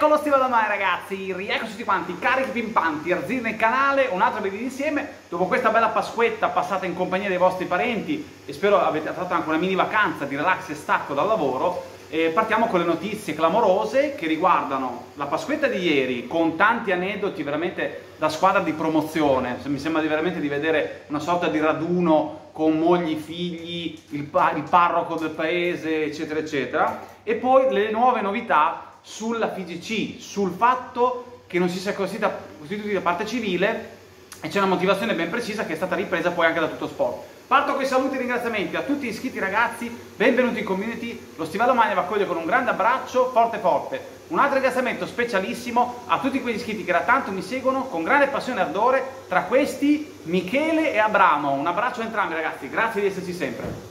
Ecco lo stile da mai ragazzi, rieccoci tutti quanti, carichi pimpanti, Arzir nel canale, un altro video insieme. Dopo questa bella Pasquetta passata in compagnia dei vostri parenti e spero avete fatto anche una mini vacanza di relax e stacco dal lavoro, partiamo con le notizie clamorose che riguardano la Pasquetta di ieri, con tanti aneddoti veramente da squadra di promozione. Mi sembra veramente di vedere una sorta di raduno con mogli, figli, il parroco del paese, eccetera eccetera. E poi le nuove novità sulla FIGC, sul fatto che non si sia costituita parte civile, e c'è una motivazione ben precisa che è stata ripresa poi anche da Tutto Sport. Parto con i saluti e ringraziamenti a tutti gli iscritti ragazzi, benvenuti in community, lo Stivallo Magna vi accoglie con un grande abbraccio forte forte. Un altro ringraziamento specialissimo a tutti quegli iscritti che da tanto mi seguono con grande passione e ardore, tra questi Michele e Abramo. Un abbraccio a entrambi ragazzi, grazie di esserci sempre.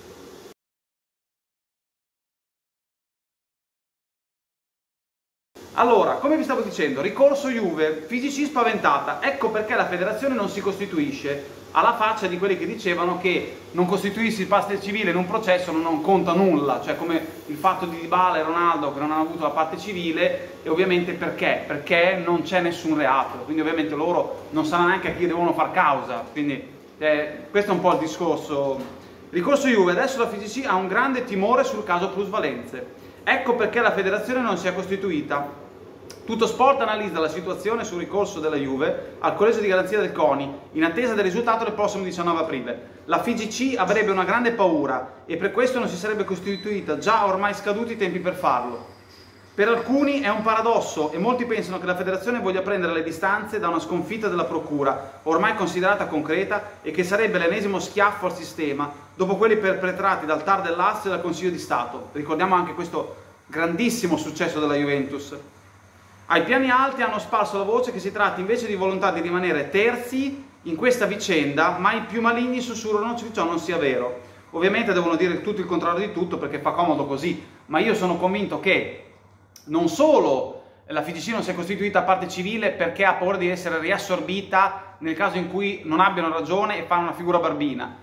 Allora, come vi stavo dicendo, ricorso Juve, FIGC spaventata, ecco perché la federazione non si costituisce, alla faccia di quelli che dicevano che non costituirsi parte civile in un processo non conta nulla, cioè come il fatto di Dybala e Ronaldo che non hanno avuto la parte civile, e ovviamente perché? Perché non c'è nessun reato, quindi ovviamente loro non sanno neanche a chi devono far causa, quindi questo è un po' il discorso. Ricorso Juve, adesso la FIGC ha un grande timore sul caso plusvalenze, ecco perché la federazione non si è costituita. Tutto Sport analizza la situazione sul ricorso della Juve al collegio di garanzia del CONI in attesa del risultato del prossimo 19 aprile. La FIGC avrebbe una grande paura e per questo non si sarebbe costituita, già ormai scaduti i tempi per farlo. Per alcuni è un paradosso e molti pensano che la federazione voglia prendere le distanze da una sconfitta della procura, ormai considerata concreta, e che sarebbe l'ennesimo schiaffo al sistema, dopo quelli perpetrati dal TAR del Lazio e dal Consiglio di Stato. Ricordiamo anche questo grandissimo successo della Juventus. Ai piani alti hanno sparso la voce che si tratti invece di volontà di rimanere terzi in questa vicenda, ma i più maligni sussurrano che ciò non sia vero. Ovviamente devono dire tutto il contrario di tutto perché fa comodo così, ma io sono convinto che non solo la FIGC non si è costituita a parte civile perché ha paura di essere riassorbita nel caso in cui non abbiano ragione e fanno una figura barbina,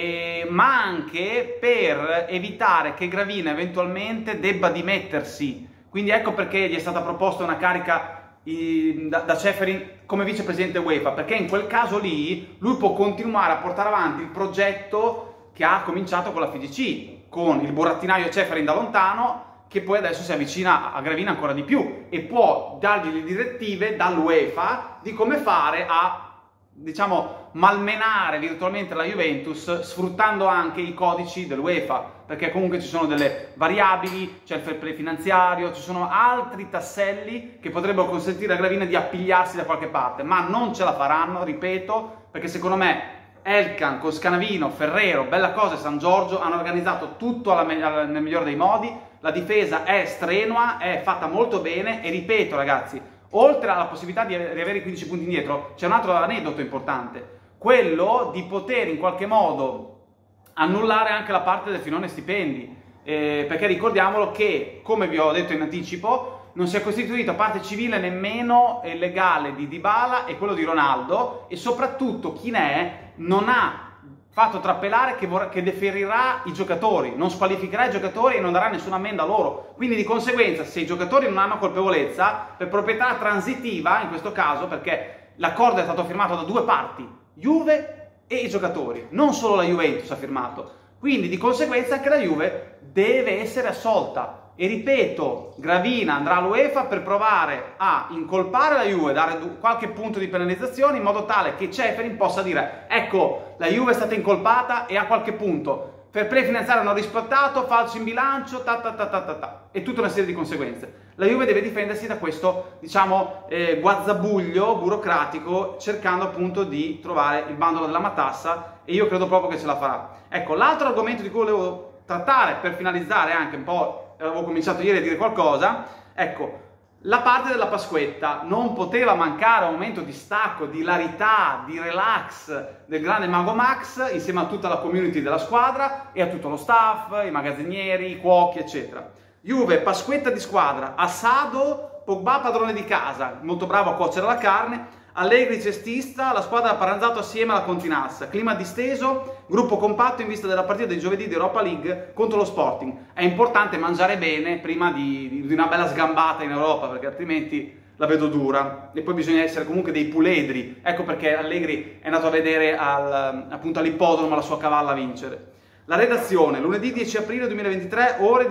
ma anche per evitare che Gravina eventualmente debba dimettersi. Quindi ecco perché gli è stata proposta una carica da Ceferin come vicepresidente UEFA, perché in quel caso lì lui può continuare a portare avanti il progetto che ha cominciato con la FIGC, con il burattinaio Ceferin da lontano, che poi adesso si avvicina a Gravina ancora di più e può dargli le direttive dall'UEFA di come fare a, diciamo, malmenare virtualmente la Juventus sfruttando anche i codici dell'UEFA, perché comunque ci sono delle variabili, c'è il fair play finanziario, ci sono altri tasselli che potrebbero consentire a Gravina di appigliarsi da qualche parte, ma non ce la faranno, ripeto, perché secondo me Elkan con Scanavino, Ferrero, Bella Cosa e San Giorgio hanno organizzato tutto nel migliore dei modi, la difesa è strenua, è fatta molto bene e ripeto ragazzi, oltre alla possibilità di riavere i 15 punti indietro, c'è un altro aneddoto importante, quello di poter in qualche modo annullare anche la parte del filone stipendi, perché ricordiamolo che, come vi ho detto in anticipo, non si è costituita parte civile nemmeno legale di Dybala e quello di Ronaldo, e soprattutto chi ne è non ha fatto trappelare che deferirà i giocatori, non squalificherà i giocatori e non darà nessuna ammenda loro. Quindi di conseguenza, se i giocatori non hanno colpevolezza, per proprietà transitiva in questo caso, perché l'accordo è stato firmato da due parti, Juve e i giocatori, non solo la Juventus ha firmato, quindi di conseguenza anche la Juve deve essere assolta. E ripeto, Gravina andrà all'UEFA per provare a incolpare la Juve, dare qualche punto di penalizzazione in modo tale che Ceferin possa dire ecco, la Juve è stata incolpata e ha qualche punto, fair play finanziario non rispettato, falso in bilancio, e tutta una serie di conseguenze. La Juve deve difendersi da questo, diciamo, guazzabuglio burocratico, cercando appunto di trovare il bandolo della matassa, e io credo proprio che ce la farà. Ecco, l'altro argomento di cui volevo trattare per finalizzare anche un po', avevo cominciato ieri a dire qualcosa, ecco, la parte della Pasquetta non poteva mancare un momento di stacco, di hilarità, di relax del grande Mago Max insieme a tutta la community della squadra e a tutto lo staff, i magazzinieri, i cuochi, eccetera. Juve, Pasquetta di squadra, Assado, Pogba padrone di casa, molto bravo a cuocere la carne, Allegri cestista, la squadra ha pranzato assieme alla Continassa, clima disteso, gruppo compatto in vista della partita di giovedì di Europa League contro lo Sporting. È importante mangiare bene prima di una bella sgambata in Europa, perché altrimenti la vedo dura, e poi bisogna essere comunque dei puledri. Ecco perché Allegri è andato a vedere appunto all'ippodromo la sua cavalla a vincere. La redazione, lunedì 10 aprile 2023, ore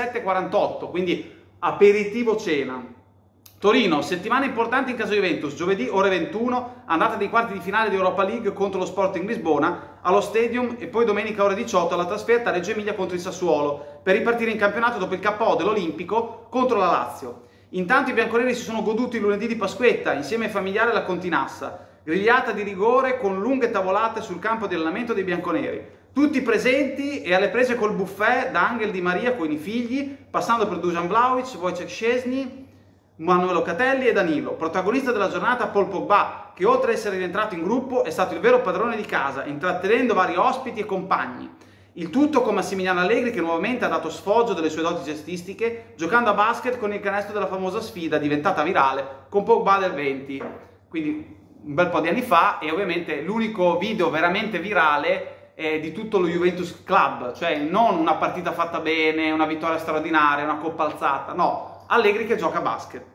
17:48, quindi aperitivo cena. Torino, settimana importante in caso Juventus, giovedì ore 21, andata dei quarti di finale di Europa League contro lo Sporting Lisbona, allo Stadium, e poi domenica ore 18 la trasferta a Reggio Emilia contro il Sassuolo, per ripartire in campionato dopo il KO dell'Olimpico contro la Lazio. Intanto i bianconeri si sono goduti il lunedì di Pasquetta, insieme ai familiari alla Continassa, grigliata di rigore con lunghe tavolate sul campo di allenamento dei bianconeri. Tutti presenti e alle prese col buffet da Angel Di Maria con i figli, passando per Dusan Vlahovic, Wojciech Szczesny, Manuel Locatelli e Danilo. Protagonista della giornata Paul Pogba, che oltre ad essere rientrato in gruppo è stato il vero padrone di casa, intrattenendo vari ospiti e compagni. Il tutto con Massimiliano Allegri, che nuovamente ha dato sfoggio delle sue doti cestistiche, giocando a basket con il canestro della famosa sfida diventata virale con Pogba del 20, quindi un bel po' di anni fa, e ovviamente l'unico video veramente virale di tutto lo Juventus Club, cioè non una partita fatta bene, una vittoria straordinaria, una coppa alzata, no, Allegri che gioca a basket.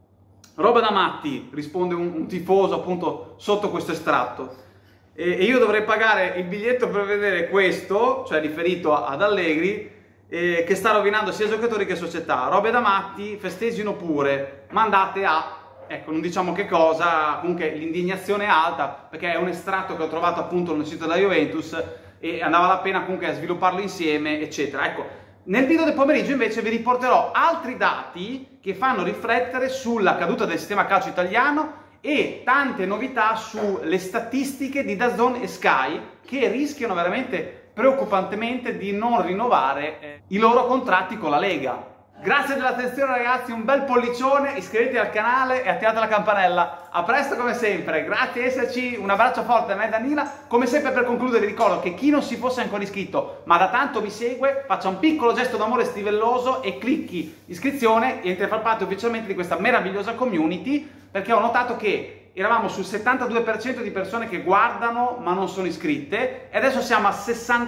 Roba da matti, risponde un tifoso appunto sotto questo estratto, e io dovrei pagare il biglietto per vedere questo, cioè riferito ad Allegri, che sta rovinando sia giocatori che società. Robe da matti, festeggiano pure, mandate a... Ecco, non diciamo che cosa, comunque l'indignazione è alta, perché è un estratto che ho trovato appunto nel sito della Juventus e andava la pena comunque svilupparlo insieme, eccetera. Ecco, nel video del pomeriggio invece vi riporterò altri dati che fanno riflettere sulla caduta del sistema calcio italiano e tante novità sulle statistiche di DAZN e Sky, che rischiano veramente preoccupantemente di non rinnovare i loro contratti con la Lega. Grazie dell'attenzione ragazzi, un bel pollicione, iscrivetevi al canale e attivate la campanella. A presto come sempre, grazie di esserci, un abbraccio forte da me e da Nina. Come sempre, per concludere, vi ricordo che chi non si fosse ancora iscritto ma da tanto mi segue, faccia un piccolo gesto d'amore stivelloso e clicchi iscrizione e entri a far parte ufficialmente di questa meravigliosa community, perché ho notato che eravamo sul 72% di persone che guardano ma non sono iscritte e adesso siamo a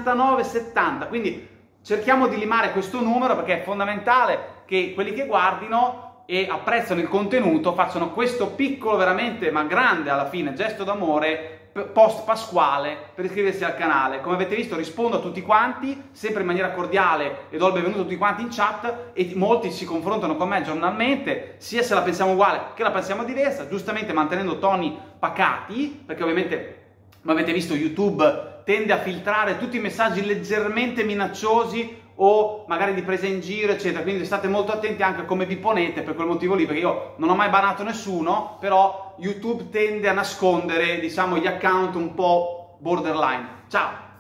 69-70, quindi cerchiamo di limare questo numero, perché è fondamentale che quelli che guardino e apprezzano il contenuto facciano questo piccolo, veramente ma grande alla fine, gesto d'amore post pasquale per iscriversi al canale. Come avete visto rispondo a tutti quanti, sempre in maniera cordiale, e do il benvenuto a tutti quanti in chat, e molti si confrontano con me giornalmente, sia se la pensiamo uguale che la pensiamo diversa, giustamente mantenendo toni pacati, perché ovviamente, come avete visto, YouTube tende a filtrare tutti i messaggi leggermente minacciosi o magari di presa in giro, eccetera, quindi state molto attenti anche a come vi ponete per quel motivo lì, perché io non ho mai banato nessuno, però YouTube tende a nascondere, diciamo, gli account un po' borderline. Ciao!